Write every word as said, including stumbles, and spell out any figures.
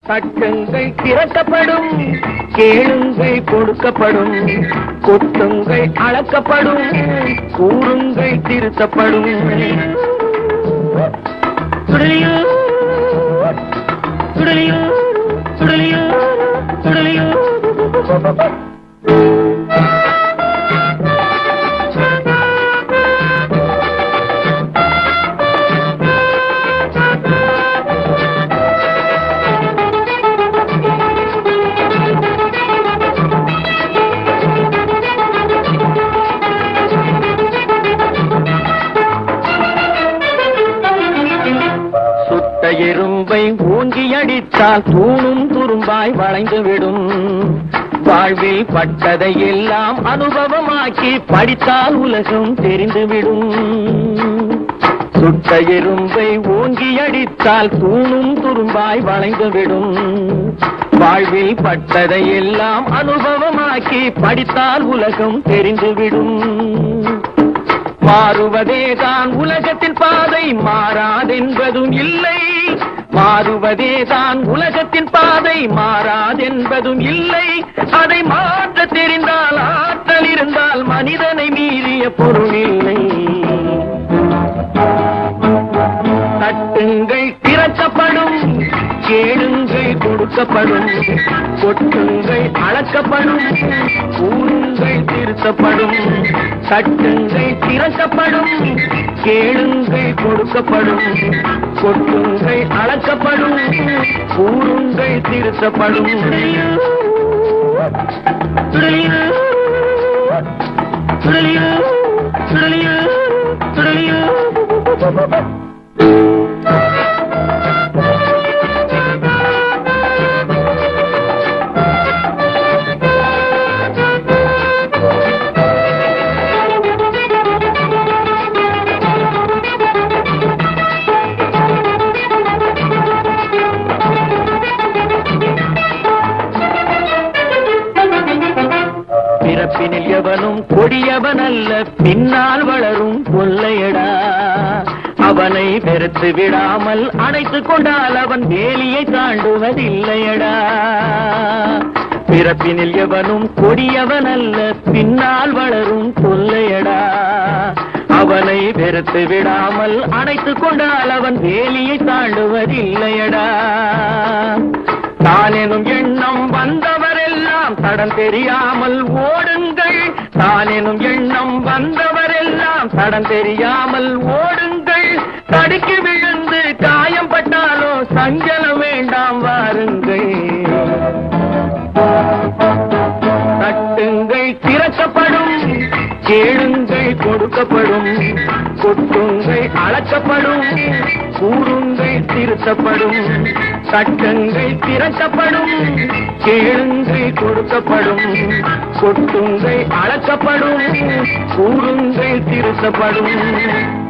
தட்டுங்கள் திரட்டப்படும், கேளுங்கள் கொடுக்கப்படும், கொட்டுங்கள் அளக்கப்படும், கூறுங்கள் திருத்தப்படும். சுடலியோ சுடலியோ சுடலியோ சுடலியோ. எறும்பை ஓங்கி அடித்தால் தூணும் துரும்பாய் வளைந்துவிடும். வாழ்வில் பட்டதை எல்லாம் அனுபவமாக்கி படித்தால் உலகம் தெரிந்துவிடும். சுட்ட எறும்பை ஓங்கி அடித்தால் தூணும் துரும்பாய் வளைந்துவிடும். வாழ்வில் பட்டதை எல்லாம் அனுபவமாக்கி படித்தால் உலகம் தெரிந்துவிடும். மாறுவதேதான் உலகத்தின் பாதை, மாறாதென்பதும் இல்லை. மாறுவதேதான் உலகத்தின் பாதை, மாறாதென்பதும் இல்லை. அதை மாற்ற தெரிந்தால், ஆற்றல் இருந்தால் மனிதனை மீறிய பொருள் இல்லை. தட்டுங்கள் திறக்கப்படும், கேளுங்கள் கொடுக்கப்படும், கொட்டுங்கள் அளக்கப்படும், கூறுங்கள் திருத்தப்படும். தட்டுங்கள் திறக்கப்படும், கேளுங்கள் கொடுக்கப்படும், கொட்டுங்கள் அளக்கப்படும், கூறுங்கள் திருத்தப்படும். சுடலியோ சுடலியோ சுடலியோ சுடலியோ. பிறப்பினில் எவனும் கொடியவன் அல்ல, பின்னால் வளரும் கொள்ளையடா. அவனை வெறுத்து விடாமல் அணைத்துக் கொண்டால் அவன் வேலியை தாண்டுவதில்லையடா. பிறப்பினில் எவனும் கொடியவன் அல்ல, பின்னால் வளரும் கொள்ளையடா. அவனை வெறுத்து விடாமல் அணைத்துக் கொண்டால் அவன் வேலியை தாண்டுவதில்லையடா. தானெனும் எண்ணம் வந்தவரெல்லாம் தடம் தெரியாமல் ஓடுங்கள். தானெனும் எண்ணம் வந்தவரெல்லாம் தடம் தெரியாமல் ஓடுங்கள். தடுக்கி விழுந்து காயம் பட்டாலோ சஞ்சலம் வேண்டாம் வாருங்கள். தட்டுங்கள் திறக்கப்படும், கேளுங்கள் கொடுக்கப்படும், கொட்டுங்கள் அளக்கப்படும், கூறுங்கள் திருத்தப்படும். தட்டுங்கள் திறக்கப்படும், கேளுங்கள் கொடுக்கப்படும், கொட்டுங்கள் அளக்கப்படும், கூறுங்கள் திருத்தப்படும்.